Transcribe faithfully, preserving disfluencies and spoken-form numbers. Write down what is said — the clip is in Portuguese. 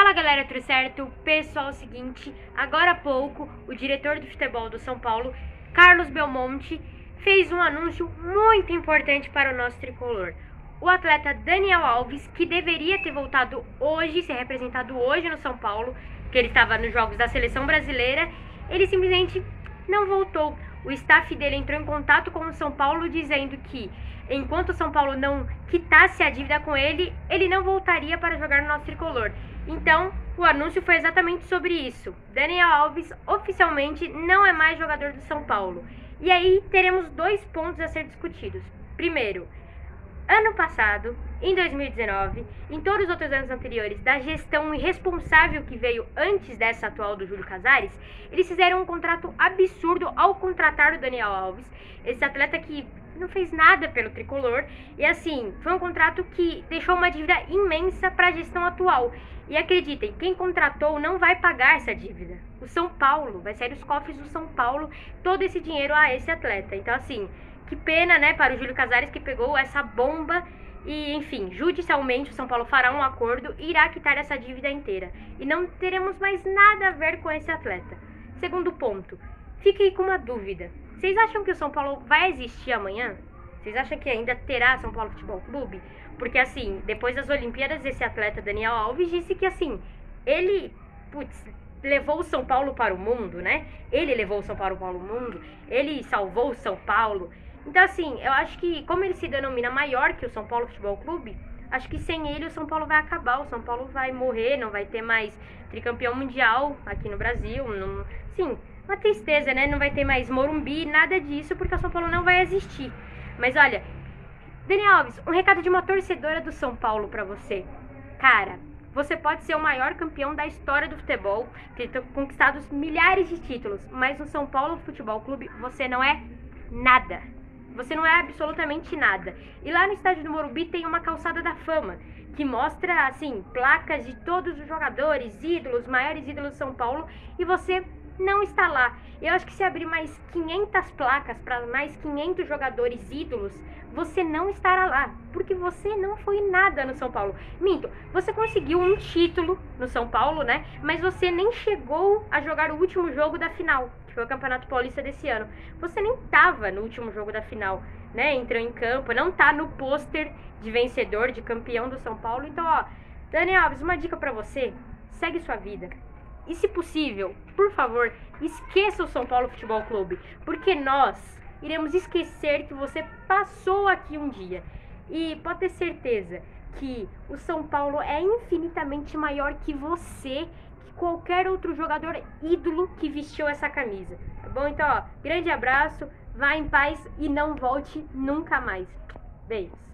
Fala galera, tudo certo? Pessoal, é o seguinte, agora há pouco o diretor do futebol do São Paulo, Carlos Belmonte, fez um anúncio muito importante para o nosso tricolor. O atleta Daniel Alves, que deveria ter voltado hoje, ser representado hoje no São Paulo, que ele estava nos jogos da seleção brasileira, ele simplesmente não voltou. O staff dele entrou em contato com o São Paulo dizendo que, enquanto o São Paulo não quitasse a dívida com ele, ele não voltaria para jogar no nosso tricolor. Então, o anúncio foi exatamente sobre isso. Daniel Alves oficialmente não é mais jogador do São Paulo. E aí teremos dois pontos a ser discutidos. Primeiro, ano passado, em dois mil e dezenove, em todos os outros anos anteriores, da gestão irresponsável que veio antes dessa atual do Júlio Casares, eles fizeram um contrato absurdo ao contratar o Daniel Alves, esse atleta que não fez nada pelo tricolor, e assim, foi um contrato que deixou uma dívida imensa para a gestão atual. E acreditem, quem contratou não vai pagar essa dívida. O São Paulo, vai sair dos cofres do São Paulo todo esse dinheiro a esse atleta. Então assim, que pena, né, para o Júlio Casares, que pegou essa bomba e, enfim, judicialmente o São Paulo fará um acordo e irá quitar essa dívida inteira. E não teremos mais nada a ver com esse atleta. Segundo ponto, fiquei com uma dúvida. Vocês acham que o São Paulo vai existir amanhã? Vocês acham que ainda terá São Paulo Futebol Clube? Porque, assim, depois das Olimpíadas, esse atleta Daniel Alves disse que, assim, ele, putz, levou o São Paulo para o mundo, né? Ele levou o São Paulo para o mundo, ele salvou o São Paulo. Então, assim, eu acho que, como ele se denomina maior que o São Paulo Futebol Clube, acho que sem ele o São Paulo vai acabar, o São Paulo vai morrer, não vai ter mais tricampeão mundial aqui no Brasil. Não, sim, uma tristeza, né? Não vai ter mais Morumbi, nada disso, porque o São Paulo não vai existir. Mas olha, Daniel Alves, um recado de uma torcedora do São Paulo pra você. Cara, você pode ser o maior campeão da história do futebol, ter conquistado milhares de títulos, mas no São Paulo Futebol Clube você não é nada. Você não é absolutamente nada. E lá no estádio do Morumbi tem uma calçada da fama, que mostra, assim, placas de todos os jogadores, ídolos, maiores ídolos do São Paulo, e você não está lá. Eu acho que se abrir mais quinhentas placas para mais quinhentos jogadores ídolos, você não estará lá, porque você não foi nada no São Paulo. Minto, você conseguiu um título no São Paulo, né? Mas você nem chegou a jogar o último jogo da final, que foi o Campeonato Paulista desse ano. Você nem estava no último jogo da final, né? Entrou em campo, não tá no pôster de vencedor, de campeão do São Paulo. Então, ó, Daniel Alves, uma dica pra você: segue sua vida. E se possível, por favor, esqueça o São Paulo Futebol Clube, porque nós iremos esquecer que você passou aqui um dia. E pode ter certeza que o São Paulo é infinitamente maior que você, que qualquer outro jogador ídolo que vestiu essa camisa. Tá bom? Então, ó, grande abraço, vá em paz e não volte nunca mais. Beijos.